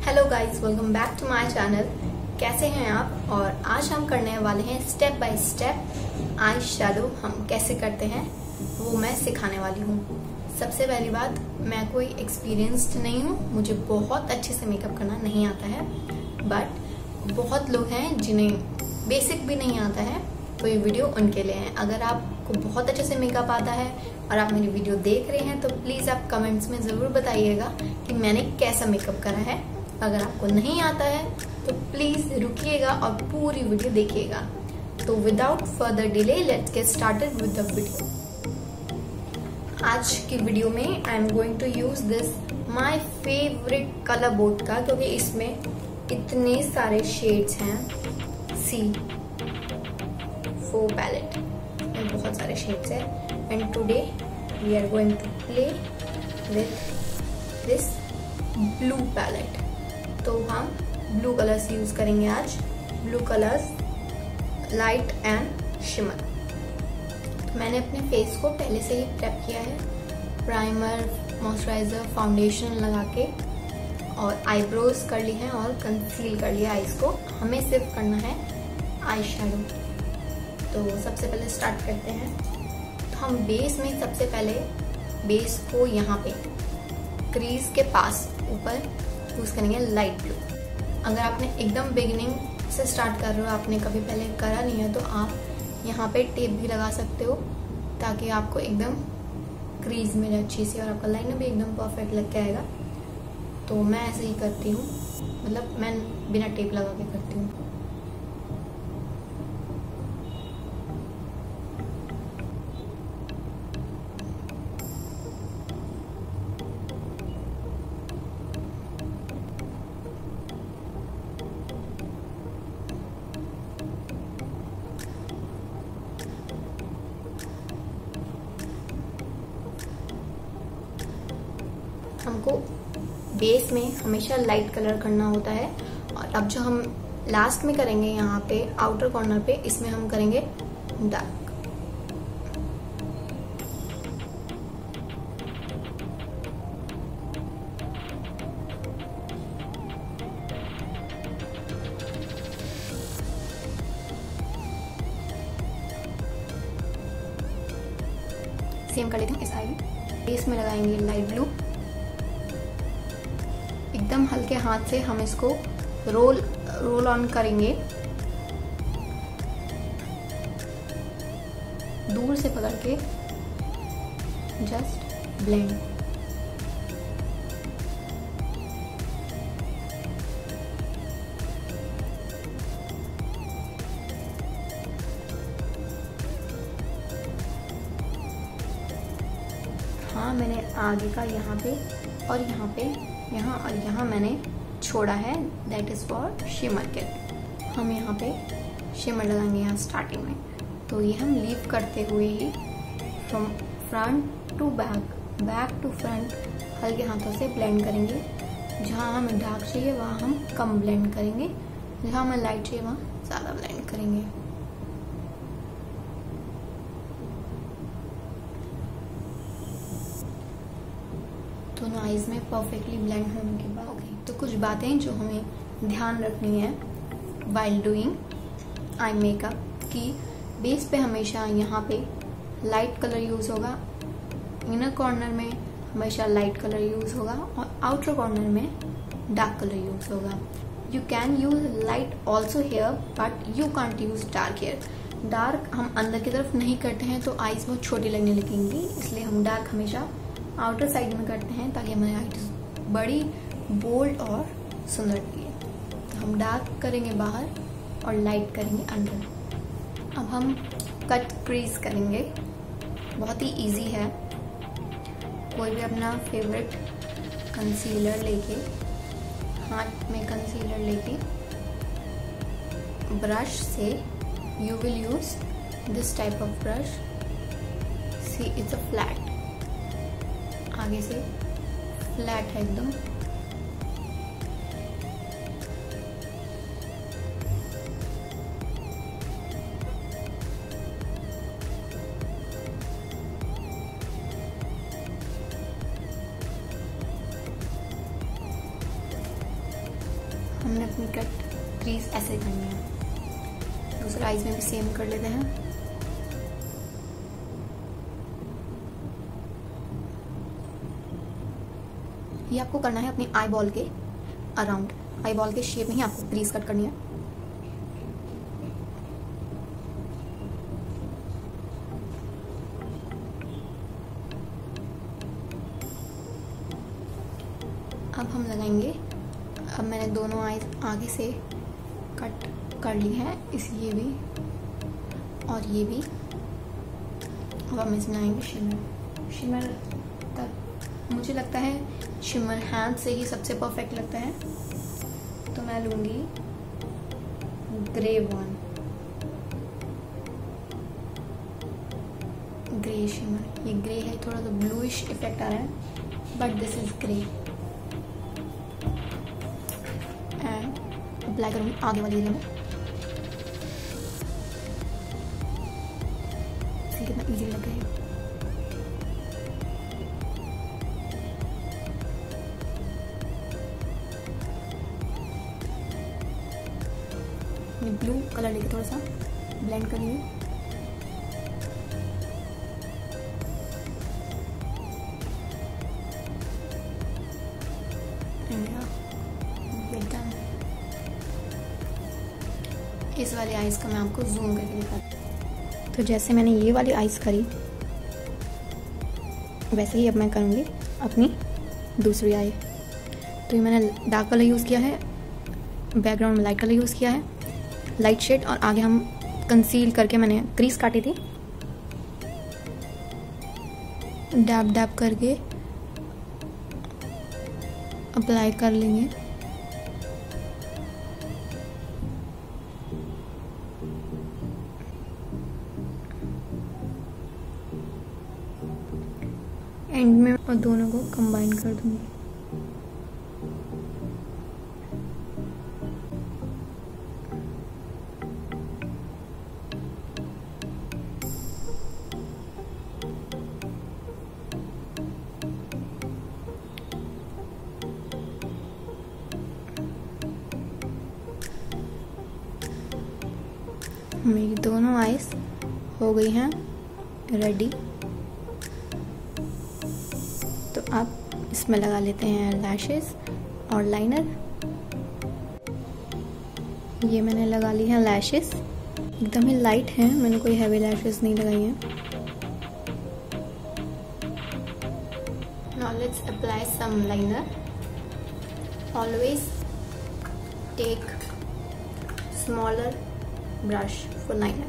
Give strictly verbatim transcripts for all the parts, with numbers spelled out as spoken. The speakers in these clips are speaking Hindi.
Hello guys, welcome back to my channel. कैसे हैं आप? और आज हम करने वाले हैं step by step eyeshadow हम कैसे करते हैं वो मैं सिखाने वाली हूँ। सबसे पहली बात, मैं कोई एक्सपीरियंस्ड नहीं हूँ, मुझे बहुत अच्छे से मेकअप करना नहीं आता है। बट बहुत लोग हैं जिन्हें बेसिक भी नहीं आता है, तो ये वीडियो उनके लिए है। अगर आपको बहुत अच्छे से मेकअप आता है और आप मेरी वीडियो देख रहे हैं तो प्लीज आप कमेंट्स में जरूर बताइएगा कि मैंने कैसा मेकअप करा है। अगर आपको नहीं आता है तो प्लीज रुकिएगा और पूरी वीडियो देखिएगा। तो without further delay let's get started with the video. आज की वीडियो में I am going to use this my favourite colour board का, क्योंकि इसमें इतने सारे शेड्स हैं। सी फोर पैलेट में बहुत सारे शेड्स हैं and today we are going to play with this blue palette. तो हम ब्लू कलर्स यूज करेंगे आज, blue colours light and shimmer. मैंने अपने फेस को पहले से ही प्रेप किया है, प्राइमर, मॉइस्चराइजर, फाउंडेशन लगा के, और आईब्रोज कर ली है और कंसील कर लिया आईज को। हमें सिर्फ करना है आई शैडो। तो सबसे पहले स्टार्ट करते हैं। तो हम बेस में सबसे पहले बेस को यहाँ पे क्रीज के पास ऊपर यूज करेंगे लाइट ब्लू। अगर आपने एकदम बिगिनिंग से स्टार्ट कर रहे हो, आपने कभी पहले करा नहीं है, तो आप यहाँ पे टेप भी लगा सकते हो ताकि आपको एकदम क्रीज मिले अच्छी सी और आपका लाइनर भी एकदम परफेक्ट लग के आएगा। तो मैं ऐसे ही करती हूँ, मतलब मैं बिना टेप लगा के करती हूँ। हमको बेस में हमेशा लाइट कलर करना होता है, और अब जो हम लास्ट में करेंगे यहाँ पे आउटर कॉर्नर पे, इसमें हम करेंगे डार्क। सेम कर लेते हैं इस साइड। बेस में लगाएंगे लाइट ब्लू, एकदम हल्के हाथ से हम इसको रोल रोल ऑन करेंगे, दूर से पकड़ के जस्ट ब्लेंड। हाँ, मैंने आगे का यहाँ पे और यहाँ पे, यहाँ और यहाँ मैंने छोड़ा है, दैट इज फॉर शिमर के। हम यहाँ पे शिमर लगाएंगे यहाँ स्टार्टिंग में। तो ये हम लीव करते हुए ही from front to back, back to front हल्के हाथों से ब्लेंड करेंगे। जहाँ हमें डार्क चाहिए वहाँ हम कम ब्लेंड करेंगे, जहाँ हमें लाइट चाहिए वहाँ ज़्यादा ब्लेंड करेंगे। दोनों आईज में परफेक्टली ब्लेंड होने के बाद ओके। तो कुछ बातें जो हमें ध्यान रखनी है वाइल डूइंग आई मेकअप की, बेस पे हमेशा यहाँ पे लाइट कलर यूज होगा, इनर कॉर्नर में हमेशा लाइट कलर यूज होगा और आउटर कॉर्नर में डार्क कलर यूज होगा। You can use light also here but you can't use dark here. Dark हम अंदर की तरफ नहीं करते हैं तो आईज बहुत छोटी लगने लगेंगी, इसलिए हम डार्क हमेशा आउटर साइड में करते हैं ताकि हमारी आईज बड़ी, बोल्ड और सुंदर दिखे। तो हम डार्क करेंगे बाहर और लाइट करेंगे अंदर। अब हम कट क्रीज करेंगे, बहुत ही इजी है। कोई भी अपना फेवरेट कंसीलर लेके, हाथ में कंसीलर लेके, ब्रश से you will use this type of brush. See it's a flat, आगे से फ्लैट है एकदम। हमने अपनी कट क्रीज ऐसे करनी है। दूसरे आईज में भी सेम कर लेते हैं। ये आपको करना है अपनी आई बॉल के अराउंड, आई बॉल के शेप में ही आपको क्रीज कट करनी है। अब हम लगाएंगे, अब मैंने दोनों आईज आगे से कट कर ली है, इस ये भी और ये भी। अब हम इसमें लाएंगे शिमर। शिमर तब मुझे लगता है शिमर हैंड से ही सबसे परफेक्ट लगता है, तो मैं लूँगी ग्रे वन, ग्रे शिमर। ये ग्रे है, थोड़ा सा ब्लूइश इफेक्ट आ रहा है, but this is grey. And apply करूँगी आगे वाली एरिया में। कितना इजी लग रहा है। ब्लू कलर लेके थोड़ा सा ब्लेंड कर लिए। इस वाली आइज का मैं आपको जूम करके दिखाती हूँ। तो जैसे मैंने ये वाली आइज करी, वैसे ही अब मैं करूँगी अपनी दूसरी आई। तो ये मैंने डार्क कलर यूज़ किया है, बैकग्राउंड में लाइट कलर यूज़ किया है, लाइट शेड, और आगे हम कंसील करके मैंने क्रीज काटी थी। डैब डैब करके अप्लाई कर लेंगे। एंड में और दोनों को कंबाइन कर दूंगी। मेरी दोनों आइज हो गई हैं रेडी। तो आप इसमें लगा लेते हैं लैशेस और लाइनर। ये मैंने लगा ली है लैशेस, एकदम ही लाइट हैं, मैंने कोई हैवी लैशेस नहीं लगाई हैं। Now let's apply some liner. Always take smaller brush for liner.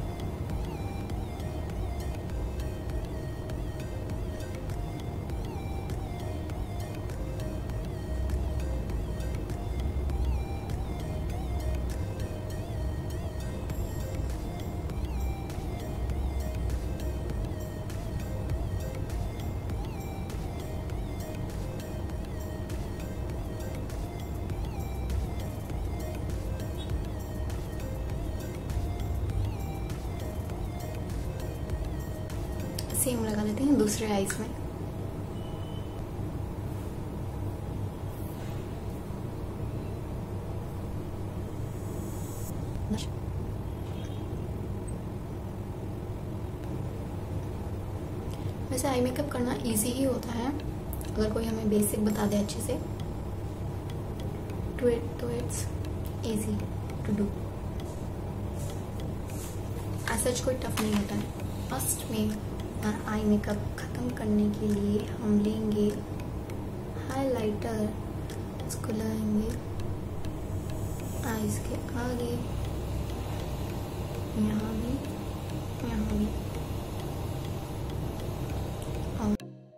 Same लगा लेते हैं दूसरे आइज में। वैसे आई मेकअप करना इजी ही होता है अगर कोई हमें बेसिक बता दे अच्छे से, तो इट तो इट्स इजी टू डू। ऐसा कोई टफ नहीं होता है। फर्स्ट में और आई मेकअप ख़त्म करने के लिए हम लेंगे हाइलाइटर, इसको लगाएंगे आईज के आगे, यहाँ भी, यहाँ भी, और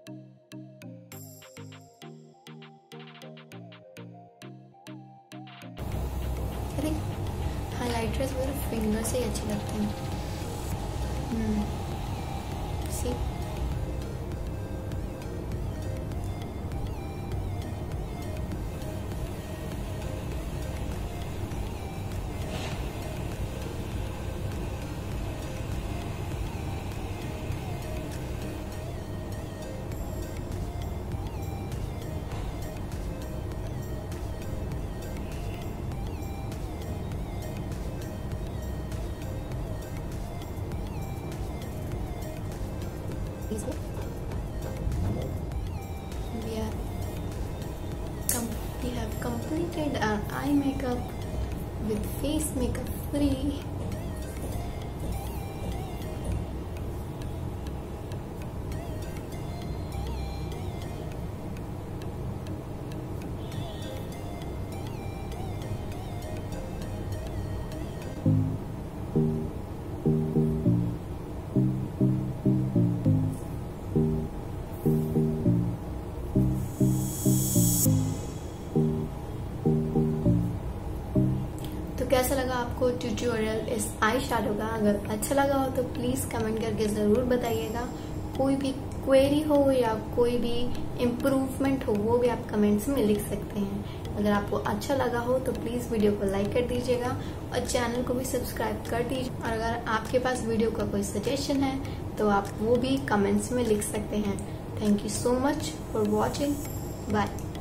हाइलाइटर्स वगैरह फिंगर से ही अच्छे लगते हैं। हम्म See? we are we have completed our eye makeup with face makeup free. तो कैसा लगा आपको ट्यूटोरियल इस आई शैडो का? अगर अच्छा लगा हो तो प्लीज कमेंट करके जरूर बताइएगा। कोई भी क्वेरी हो या कोई भी इम्प्रूवमेंट हो वो भी आप कमेंट्स में लिख सकते हैं। अगर आपको अच्छा लगा हो तो प्लीज वीडियो को लाइक कर दीजिएगा और चैनल को भी सब्सक्राइब कर दीजिए। और अगर आपके पास वीडियो का कोई सजेशन है तो आप वो भी कमेंट्स में लिख सकते हैं। Thank you so much for watching. Bye.